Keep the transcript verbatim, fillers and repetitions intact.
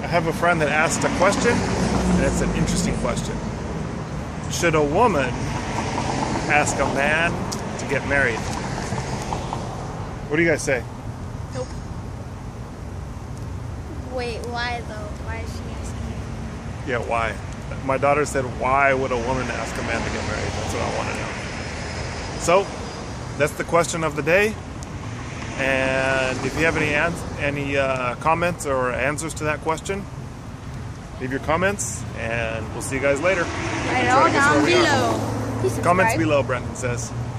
I have a friend that asked a question, and it's an interesting question. Should a woman ask a man to get married? What do you guys say? Nope. Wait, why though? Why is she asking? Yeah, why? My daughter said, why would a woman ask a man to get married? That's what I want to know. So, that's the question of the day. And if you have any ans any uh, comments or answers to that question, leave your comments, and we'll see you guys later. Right on down below. Comments below, Brendan says.